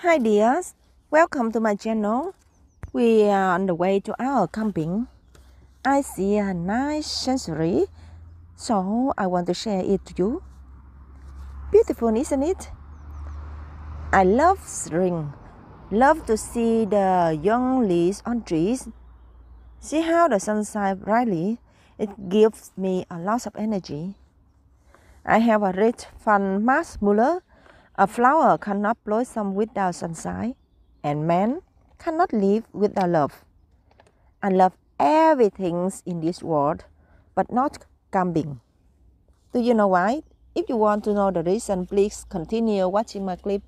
Hi dears, welcome to my channel. We are on the way to our camping. I see a nice scenery, so I want to share it to you. Beautiful, isn't it? I love spring. Love to see the young leaves on trees. See how the sun shines brightly. It gives me a lot of energy. I have a red fan Muller. A flower cannot blossom without sunshine, and man cannot live without love. I love everything in this world, but not camping. Do you know why? If you want to know the reason, please continue watching my clip.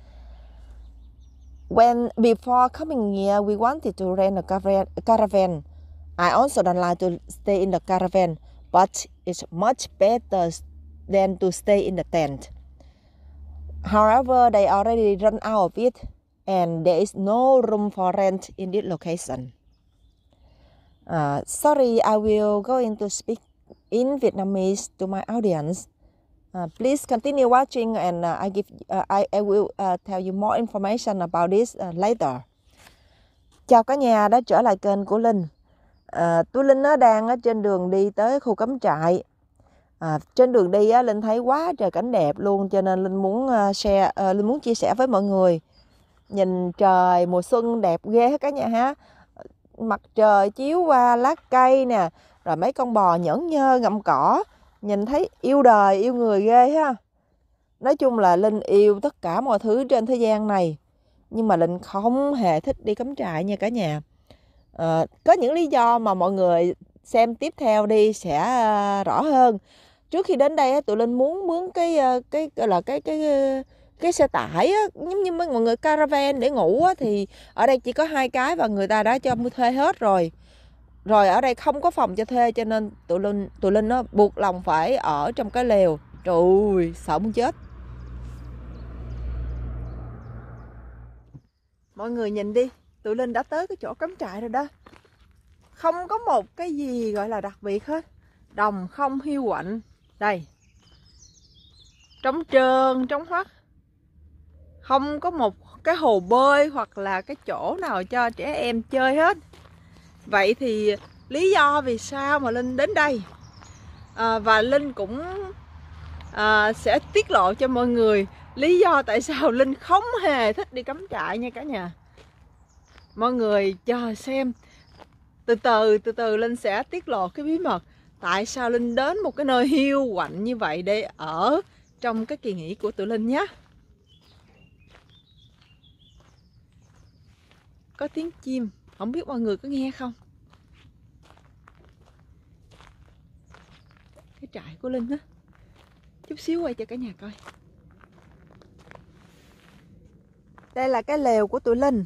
Before coming here, we wanted to rent a caravan. I also don't like to stay in the caravan, but it's much better than to stay in the tent. However, they already run out of it, and there is no room for rent in this location. Sorry, I will go into speak in Vietnamese to my audience. Please continue watching, and I will tell you more information about this later. Chào cả nhà đã trở lại kênh của Linh. Tôi Linh đang ở trên đường đi tới khu cắm trại. Trên đường đi Linh thấy quá trời cảnh đẹp luôn, cho nên Linh muốn chia sẻ với mọi người. Nhìn trời mùa xuân đẹp ghê cả nhà ha. Mặt trời chiếu qua lá cây nè, rồi mấy con bò nhởn nhơ ngậm cỏ, nhìn thấy yêu đời yêu người ghê ha. Nói chung là Linh yêu tất cả mọi thứ trên thế gian này, nhưng mà Linh không hề thích đi cắm trại nha cả nhà. Có những lý do mà mọi người xem tiếp theo đi sẽ rõ hơn. Trước khi đến đây tụi Linh muốn mướn cái xe tải giống như mọi người caravan để ngủ thì ở đây chỉ có 2 cái và người ta đã cho mua thuê hết rồi. Rồi ở đây không có phòng cho thuê, cho nên tụi Linh nó buộc lòng phải ở trong cái lều. Trời ơi, sợ muốn chết. Mọi người nhìn đi, tụi Linh đã tới cái chỗ cắm trại rồi đó. Không có một cái gì gọi là đặc biệt hết. Đồng không hiu quạnh. Đây, trống trơn, trống hoắt. Không có một cái hồ bơi hoặc là cái chỗ nào cho trẻ em chơi hết. Vậy thì lý do vì sao mà Linh đến đây, và Linh cũng sẽ tiết lộ cho mọi người lý do tại sao Linh không hề thích đi cắm trại nha cả nhà. Mọi người chờ xem. Từ từ Linh sẽ tiết lộ cái bí mật tại sao Linh đến một cái nơi hiu quạnh như vậy để ở trong cái kỳ nghỉ của tụi Linh nhé. Có tiếng chim, không biết mọi người có nghe không? Cái trại của Linh á. Chút xíu quay cho cả nhà coi. Đây là cái lều của tụi Linh.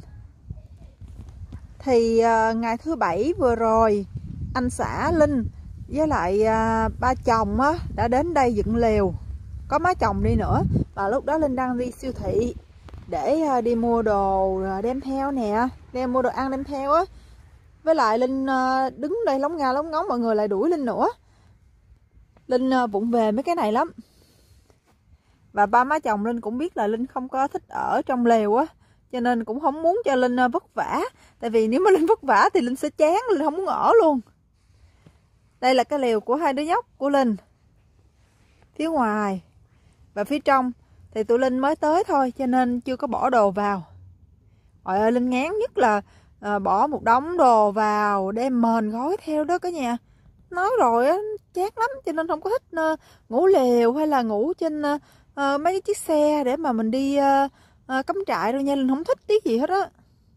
Thì ngày thứ Bảy vừa rồi, anh xã Linh với lại ba chồng đã đến đây dựng lều. Có má chồng đi nữa. Và lúc đó Linh đang đi siêu thị để đi mua đồ đem theo nè, mua đồ ăn đem theo á. Với lại Linh đứng đây lóng nga lóng ngóng, mọi người lại đuổi Linh nữa. Linh vụng về mấy cái này lắm. Và ba má chồng Linh cũng biết là Linh không có thích ở trong lều á, cho nên cũng không muốn cho Linh vất vả. Tại vì nếu mà Linh vất vả thì Linh sẽ chán, Linh không muốn ở luôn. Đây là cái lều của hai đứa nhóc của Linh. Phía ngoài và phía trong thì tụi Linh mới tới thôi, cho nên chưa có bỏ đồ vào. Trời ơi, Linh ngán nhất là bỏ một đống đồ vào, đem mền gói theo đó cả nhà. Nói rồi á, chán lắm, cho nên không có thích ngủ lều hay là ngủ trên mấy cái chiếc xe để mà mình đi cắm trại đâu nha. Linh không thích tí gì hết á.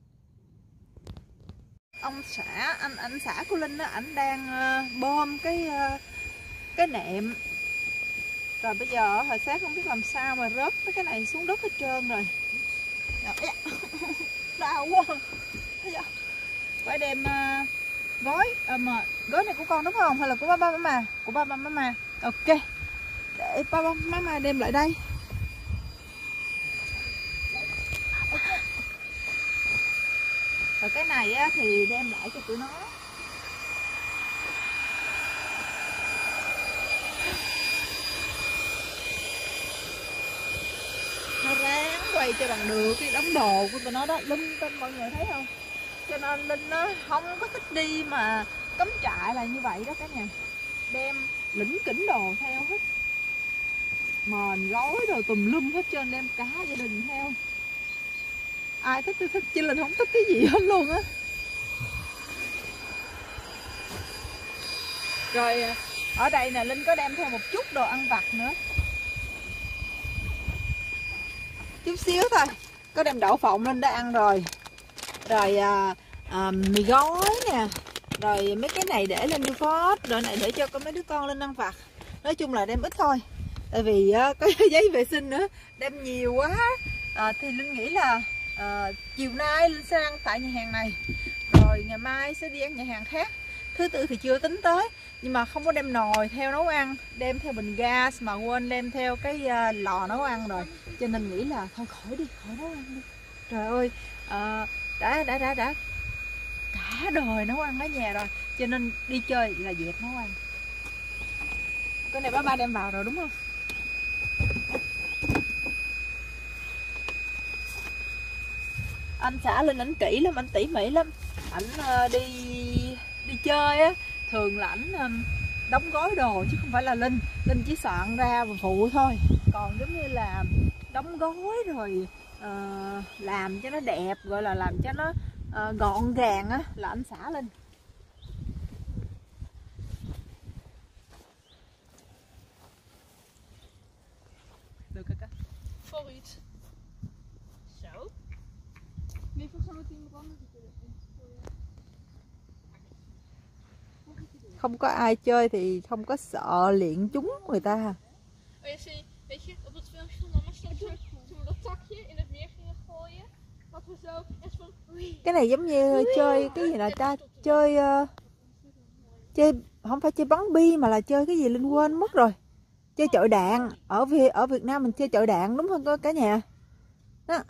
Ông xã, anh xã của Linh á, ảnh đang bơm cái nệm. Rồi bây giờ hồi sáng không biết làm sao mà rớt cái này xuống đất hết trơn rồi. Đau quá. Phải đem gói mà gói này của con đúng không? Hay là của ba mama? Của ba mama. Ok. Để ba mama đem lại đây. Okay. Rồi cái này á, thì đem lại cho tụi nó. Nó ráng quay cho bằng được cái đống đồ của tụi nó đó. Linh tên mọi người thấy không? Cho nên Linh nó không có thích đi mà cắm trại là như vậy đó cả nhà. Đem lỉnh kỉnh đồ theo hết, mền gói rồi tùm lum hết trơn, đem cả gia đình theo. Ai thích thì thích, chứ Linh không thích cái gì hết luôn á. Rồi ở đây nè, Linh có đem theo một chút đồ ăn vặt nữa, chút xíu thôi. Có đem đậu phộng Linh đã ăn rồi. Rồi mì gói nè. Rồi mấy cái này để lên phốt, rồi này để cho mấy đứa con lên ăn vặt. Nói chung là đem ít thôi. Tại vì có giấy vệ sinh nữa, đem nhiều quá. Thì Linh nghĩ là chiều nay Linh sẽ ăn tại nhà hàng này, rồi ngày mai sẽ đi ăn nhà hàng khác. Thứ Tư thì chưa tính tới, nhưng mà không có đem nồi theo nấu ăn, đem theo bình gas mà quên đem theo cái lò nấu ăn rồi, cho nên nghĩ là thôi khỏi đi, khỏi nấu ăn đi. Trời ơi, đã cả đời nấu ăn ở nhà rồi, cho nên đi chơi là dẹp nấu ăn. Cái này ba đem vào rồi đúng không? Anh xã Linh ảnh kỹ lắm, anh tỉ mỉ lắm. Ảnh đi chơi á, thường là ảnh đóng gói đồ chứ không phải là Linh chỉ soạn ra và phụ thôi. Còn giống như là đóng gói rồi làm cho nó đẹp, gọi là làm cho nó gọn gàng á, là anh xã Linh. Được kaka. Vooruit. Zo. Nee, volgens mij moet iemand anders het doen. Không có ai chơi thì không có sợ liệng chúng người ta. Oh ja, zie, weet je, op het filmpje van mama stond zo, toen we dat takje in het meer gingen gooien, dat we zo, en van, Cái này giống như chơi cái gì nè ta, chơi không phải chơi bắn bi mà là chơi cái gì Linh quên mất rồi. Chơi chọi đạn, ở Việt Nam mình chơi chọi đạn đúng không cả nhà? Đó.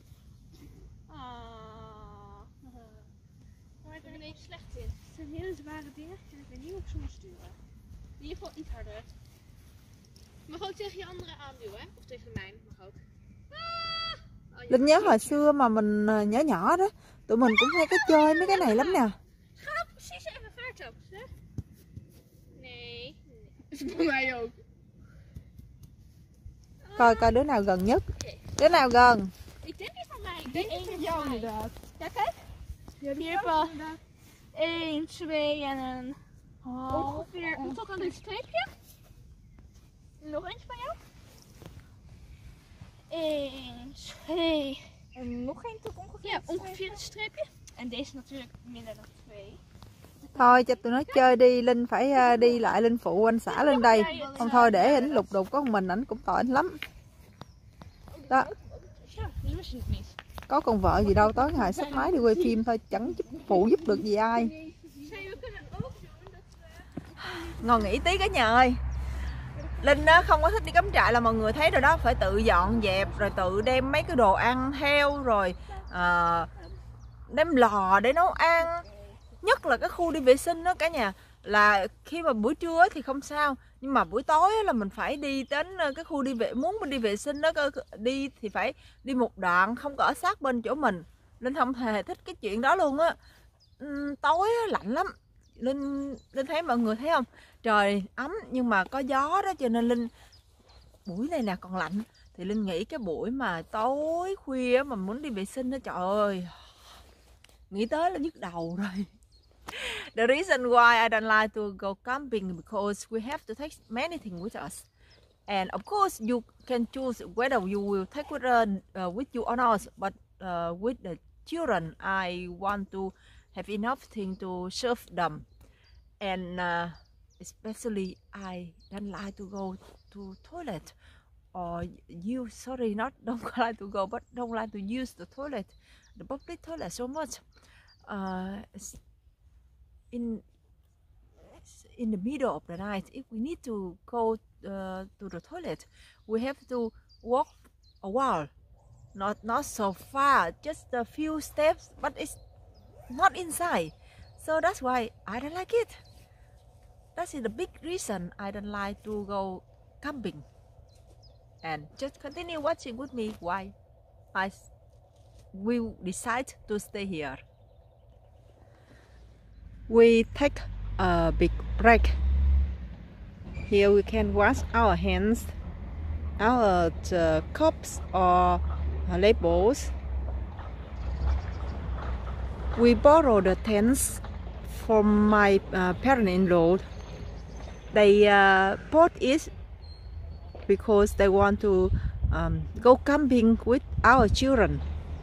Maar ik ben er even slecht in. Het zijn hele zware dingen en ik weet niet hoe ik ze moet sturen. In ieder geval iets harder. Je mag ook tegen je anderen aanduwen, hè? Of tegen mij, mag ook. Linh nhớ hồi xưa mà mình nhỏ nhỏ đó, tụi mình cũng hay có chơi mấy cái này lắm nè. Ga precies even vaart op, hè? Nee. Is voor mij ook. Coi đứa nào gần nhất. Đứa nào gần? Ik denk niet van mij. Ik denk niet van jou inderdaad. Ja, kijk. Hier hebben we 1, 2 en een ongeveer tot aan dit streepje. Nog eentje van jou. 1, 2. En nog één tot ongeveer. Ja, ongeveer een streepje. En deze natuurlijk minder dan 2. Thôi cho tụi nó chơi đi, Linh phải đi lại Linh phụ anh xã lên đây. Không thôi để ảnh lục đục có một mình ảnh cũng tội ảnh lắm. Đó. Có con vợ gì đâu, tối ngày xách máy đi quay phim thôi, chẳng phụ giúp được gì ai. Ngồi nghỉ tí cả nhà ơi. Linh đó không có thích đi cắm trại là mọi người thấy rồi đó, phải tự dọn dẹp rồi tự đem mấy cái đồ ăn theo, rồi đem lò để nấu ăn. Nhất là cái khu đi vệ sinh đó cả nhà, là khi mà buổi trưa thì không sao, nhưng mà buổi tối là mình phải đi đến cái khu muốn mình đi vệ sinh đó, đi thì phải đi một đoạn, không có ở sát bên chỗ mình. Linh không hề thích cái chuyện đó luôn á. Tối lạnh lắm. Linh thấy mọi người thấy không, trời ấm nhưng mà có gió đó, cho nên Linh buổi này nè còn lạnh, thì Linh nghĩ cái buổi mà tối khuya mà muốn đi vệ sinh đó, trời ơi, nghĩ tới là nhức đầu rồi. The reason why I don't like to go camping because we have to take many things with us, and of course you can choose whether you will take with you or not. But with the children, I want to have enough things to serve them, and especially I don't like to go to toilet or don't like to go, but don't like to use the toilet, the public toilet so much. In the middle of the night, if we need to go to the toilet, we have to walk a while, not so far, just a few steps, but it's not inside. So that's why I don't like it. That is the big reason I don't like to go camping. And just continue watching with me. Why? we decide to stay here. We take a big break. Here we can wash our hands, our cups or labels. We borrow the tents from my parents-in-law. They bought it because they want to go camping with our children.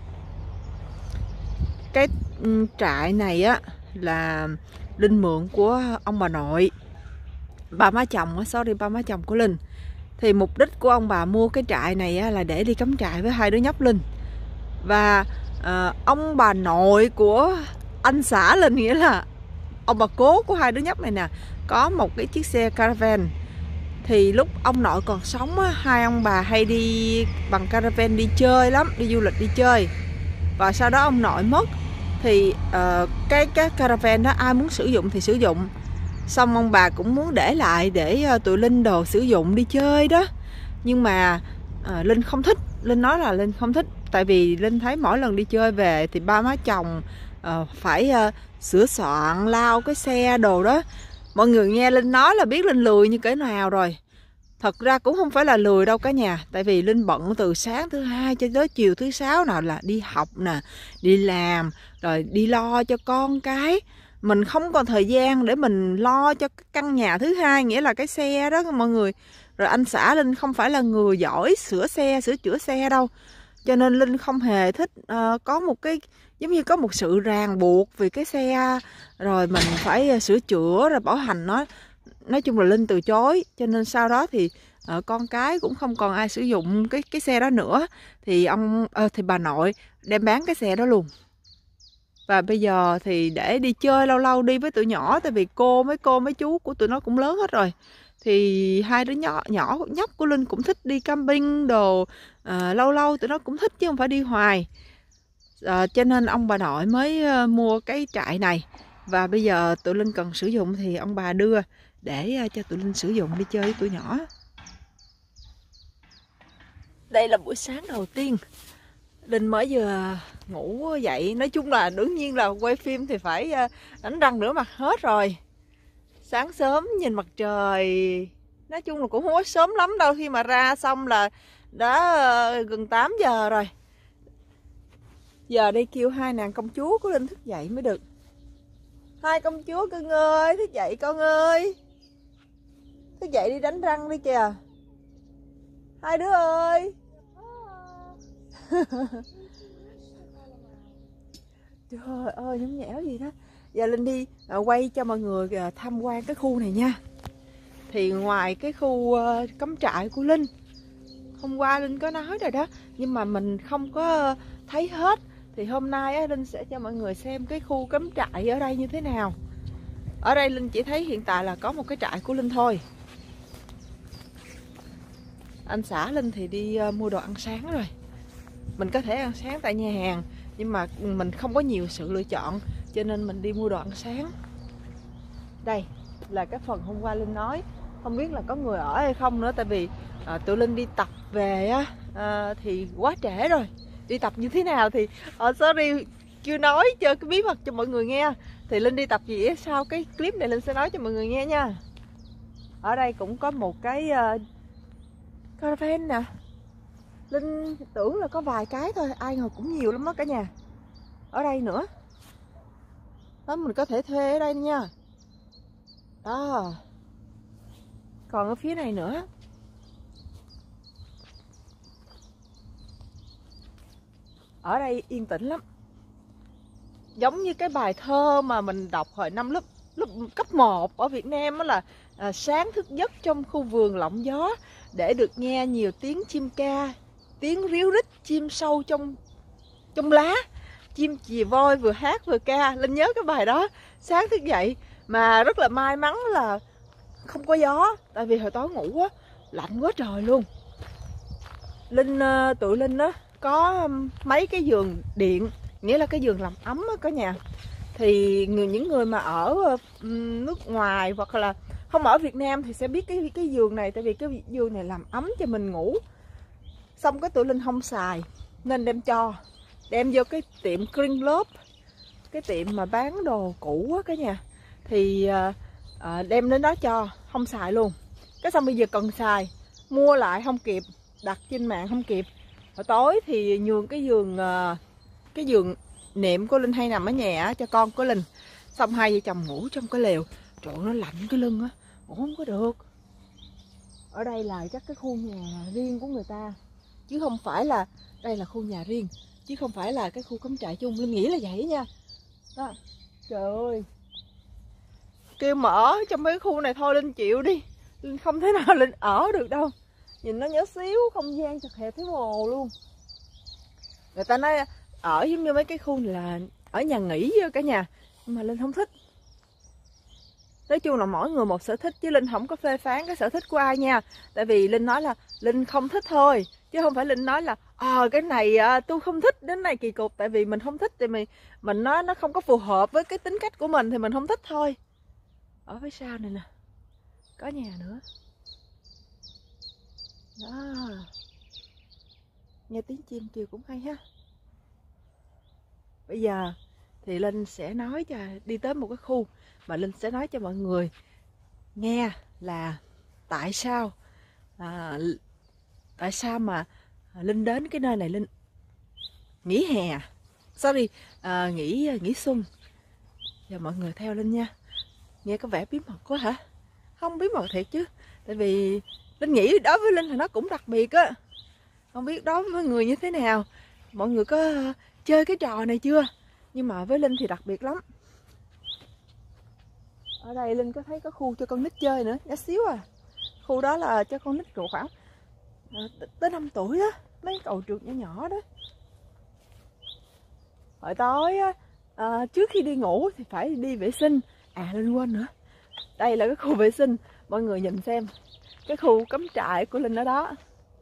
Cái trại này á là Linh mượn của ông bà nội, ba má chồng, ba má chồng của Linh. Thì mục đích của ông bà mua cái trại này á là để đi cắm trại với hai đứa nhóc Linh. Và ông bà nội của anh xã Linh, nghĩa là ông bà cố của hai đứa nhóc này nè, có một cái chiếc xe caravan. Thì lúc ông nội còn sống á, hai ông bà hay đi bằng caravan đi chơi lắm, đi du lịch đi chơi. Và sau đó ông nội mất thì cái caravan đó ai muốn sử dụng thì sử dụng. Xong ông bà cũng muốn để lại để tụi Linh đồ sử dụng đi chơi đó. Nhưng mà Linh không thích. Linh nói là Linh không thích. Tại vì Linh thấy mỗi lần đi chơi về thì ba má chồng phải sửa soạn, lau cái xe đồ đó. Mọi người nghe Linh nói là biết Linh lười như cái nào rồi. Thật ra cũng không phải là lười đâu cả nhà. Tại vì Linh bận từ sáng thứ hai cho tới chiều thứ sáu, nào là đi học nè, đi làm, rồi đi lo cho con cái. Mình không còn thời gian để mình lo cho cái căn nhà thứ hai, nghĩa là cái xe đó mọi người. Rồi anh xã Linh không phải là người giỏi sửa chữa xe đâu. Cho nên Linh không hề thích có một cái giống như có một sự ràng buộc vì cái xe rồi mình phải sửa chữa rồi bảo hành nó. Nói chung là Linh từ chối. Cho nên sau đó thì con cái cũng không còn ai sử dụng cái xe đó nữa. Thì thì bà nội đem bán cái xe đó luôn. Và bây giờ thì để đi chơi lâu lâu đi với tụi nhỏ. Tại vì mấy chú của tụi nó cũng lớn hết rồi. Thì hai đứa nhóc của Linh cũng thích đi camping đồ. Lâu lâu tụi nó cũng thích chứ không phải đi hoài. Cho nên ông bà nội mới mua cái trại này. Và bây giờ tụi Linh cần sử dụng thì ông bà đưa để cho tụi Linh sử dụng đi chơi với tụi nhỏ. Đây là buổi sáng đầu tiên. Linh mới vừa ngủ dậy. Nói chung là đương nhiên là quay phim thì phải đánh răng rửa mặt hết rồi. Sáng sớm nhìn mặt trời. Nói chung là cũng không có sớm lắm đâu. Khi mà ra xong là đã gần 8 giờ rồi. Giờ đây kêu hai nàng công chúa của Linh thức dậy mới được. Hai công chúa cưng ơi, thức dậy con ơi. Thức dậy đi đánh răng đi kìa. Hai đứa ơi. Trời ơi, nhõng nhẽo gì đó. Giờ Linh đi quay cho mọi người tham quan cái khu này nha. Thì ngoài cái khu cắm trại của Linh, hôm qua Linh có nói rồi đó, nhưng mà mình không có thấy hết. Thì hôm nay Linh sẽ cho mọi người xem cái khu cắm trại ở đây như thế nào. Ở đây Linh chỉ thấy hiện tại là có một cái trại của Linh thôi. Anh xã Linh thì đi mua đồ ăn sáng rồi. Mình có thể ăn sáng tại nhà hàng, nhưng mà mình không có nhiều sự lựa chọn, cho nên mình đi mua đồ ăn sáng. Đây là cái phần hôm qua Linh nói. Không biết là có người ở hay không nữa. Tại vì tụi Linh đi tập về á, thì quá trễ rồi. Đi tập như thế nào thì sorry, chưa nói cho cái bí mật cho mọi người nghe. Thì Linh đi tập gì á, sau cái clip này Linh sẽ nói cho mọi người nghe nha. Ở đây cũng có một cái caravan nè. Linh tưởng là có vài cái thôi, ai ngờ cũng nhiều lắm đó cả nhà. Ở đây nữa đó, mình có thể thuê ở đây nha. Đó. Còn ở phía này nữa. Ở đây yên tĩnh lắm. Giống như cái bài thơ mà mình đọc hồi năm lớp cấp 1 ở Việt Nam đó là sáng thức giấc trong khu vườn lộng gió để được nghe nhiều tiếng chim ca, tiếng ríu rít chim sâu trong lá, chim chì voi vừa hát vừa ca. Linh nhớ cái bài đó. Sáng thức dậy mà rất là may mắn là không có gió, tại vì hồi tối ngủ á lạnh quá trời luôn. Tụi Linh á có mấy cái giường điện, nghĩa là cái giường làm ấm á cả nhà. Thì những người mà ở nước ngoài hoặc là không ở Việt Nam thì sẽ biết cái giường này. Tại vì cái giường này làm ấm cho mình ngủ. Xong cái tụi Linh không xài, nên đem vô cái tiệm Greenlop, cái tiệm mà bán đồ cũ á cả nhà. Thì đem đến đó cho, không xài luôn. Cái xong bây giờ cần xài, mua lại không kịp, đặt trên mạng không kịp. Hồi tối thì nhường cái giường nệm của Linh hay nằm ở nhà cho con của Linh. Xong hai vợ chồng ngủ trong cái lều. Trời ơi, nó lạnh cái lưng á, ngủ không có được. Ở đây là chắc cái khu nhà riêng của người ta, chứ không phải là đây là khu nhà riêng, chứ không phải là cái khu cắm trại chung. Linh nghĩ là vậy nha. Đó. Trời ơi, kêu mở trong mấy cái khu này thôi Linh chịu đi. Linh không thể nào Linh ở được đâu. Nhìn nó nhỏ xíu, không gian chật hẹp thấy mồ luôn. Người ta nói ở giống như mấy cái khu này là ở nhà nghỉ cả nhà, nhưng mà Linh không thích. Nói chung là mỗi người một sở thích, chứ Linh không có phê phán cái sở thích của ai nha. Tại vì Linh nói là Linh không thích thôi, chứ không phải Linh nói là cái này tôi không thích, đến này kỳ cục. Tại vì mình không thích thì mình nói nó không có phù hợp với cái tính cách của mình thì mình không thích thôi. Ở phía sau này nè, có nhà nữa. Đó. Nghe tiếng chim kêu cũng hay ha. Bây giờ thì Linh sẽ nói cho đi tới một cái khu mà Linh sẽ nói cho mọi người nghe là tại sao mà Linh đến cái nơi này. Linh nghỉ hè, nghỉ xuân. Giờ mọi người theo Linh nha. Nghe có vẻ bí mật quá hả? Không bí mật thiệt chứ. Tại vì Linh nghĩ đối với Linh thì nó cũng đặc biệt á. Không biết đối với người như thế nào. Mọi người có chơi cái trò này chưa? Nhưng mà với Linh thì đặc biệt lắm. Ở đây Linh có thấy có khu cho con nít chơi nữa, nhỏ xíu à. Khu đó là cho con nít khoảng tới 5 tuổi đó. Mấy cầu trượt nhỏ nhỏ đó. Hồi tối trước khi đi ngủ thì phải đi vệ sinh. Linh quên nữa. Đây là cái khu vệ sinh. Mọi người nhìn xem. Cái khu cắm trại của Linh ở đó.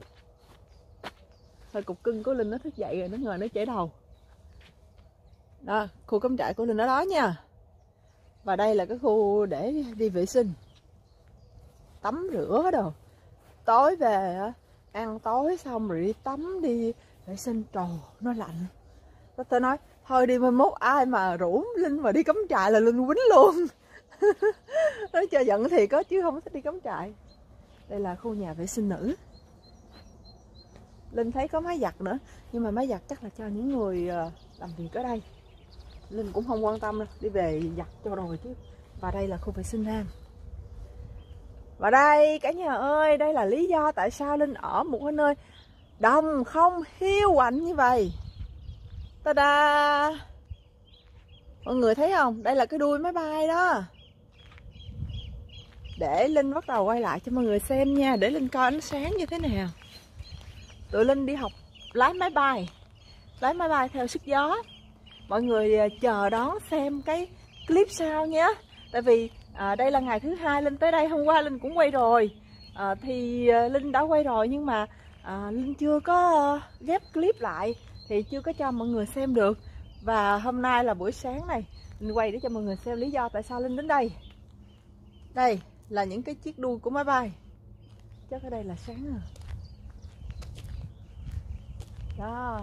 Thôi cục cưng của Linh nó thức dậy rồi, nó ngồi nó chảy đầu. Đó, khu cắm trại của Linh ở đó nha. Và đây là cái khu để đi vệ sinh, tắm rửa đồ. Tối về ăn tối xong rồi đi tắm, đi vệ sinh. Trời, nó lạnh. Tôi nói thôi đi, mai mốt ai mà rủ Linh mà đi cắm trại là Linh quýnh luôn. Nói cho giận thiệt có, chứ không thích đi cắm trại. Đây là khu nhà vệ sinh nữ. Linh thấy có máy giặt nữa, nhưng mà máy giặt chắc là cho những người làm việc ở đây. Linh cũng không quan tâm đâu, đi về giặt cho rồi chứ. Và đây là khu vệ sinh nam. Và đây cả nhà ơi, đây là lý do tại sao Linh ở một cái nơi đồng không hiu quạnh như vậy. Ta-da! Mọi người thấy không? Đây là cái đuôi máy bay đó. Để Linh bắt đầu quay lại cho mọi người xem nha. Để Linh coi ánh sáng như thế nào. Tụi Linh đi học lái máy bay theo sức gió. Mọi người chờ đón xem cái clip sau nhé. Tại vì đây là ngày thứ hai Linh tới đây. Hôm qua Linh cũng quay rồi. Thì Linh đã quay rồi, nhưng mà Linh chưa có ghép clip lại, thì chưa có cho mọi người xem được. Và hôm nay là buổi sáng này Linh quay để cho mọi người xem lý do tại sao Linh đến đây. Đây là những cái chiếc đuôi của máy bay. Chắc ở đây là sáng rồi. Đó.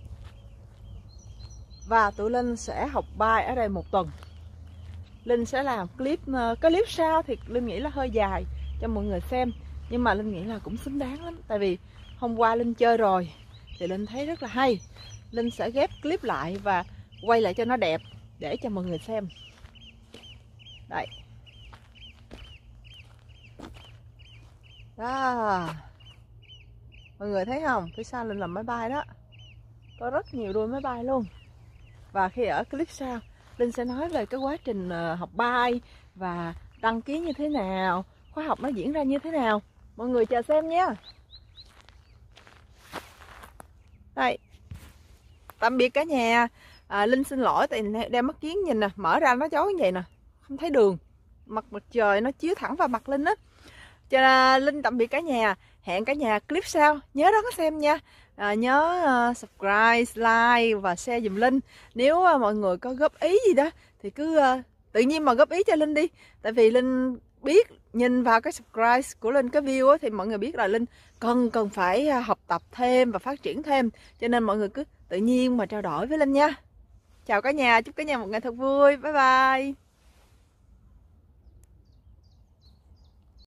Và tụi Linh sẽ học bay ở đây một tuần. Linh sẽ làm clip, cái clip sau thì Linh nghĩ là hơi dài cho mọi người xem, nhưng mà Linh nghĩ là cũng xứng đáng lắm. Tại vì hôm qua Linh chơi rồi thì Linh thấy rất là hay. Linh sẽ ghép clip lại và quay lại cho nó đẹp để cho mọi người xem. Đây. Đó. Mọi người thấy không? Phía sau Linh làm máy bay đó. Có rất nhiều đuôi máy bay luôn. Và khi ở clip sau Linh sẽ nói về cái quá trình học bay và đăng ký như thế nào, khóa học nó diễn ra như thế nào. Mọi người chờ xem nhé. Đây. Tạm biệt cả nhà. Linh xin lỗi tại đeo mắt kiếng nhìn nè, mở ra nó chói như vậy nè, không thấy đường. Mặt trời nó chiếu thẳng vào mặt Linh á. Cho nên Linh tạm biệt cả nhà. Hẹn cả nhà clip sau. Nhớ đón xem nha. Nhớ subscribe, like và share dùm Linh. Nếu mọi người có góp ý gì đó thì cứ tự nhiên mà góp ý cho Linh đi. Tại vì Linh biết, nhìn vào cái subscribe của Linh, cái view á, thì mọi người biết là Linh cần phải học tập thêm và phát triển thêm. Cho nên mọi người cứ tự nhiên mà trao đổi với Linh nha. Chào cả nhà, chúc cả nhà một ngày thật vui. Bye bye.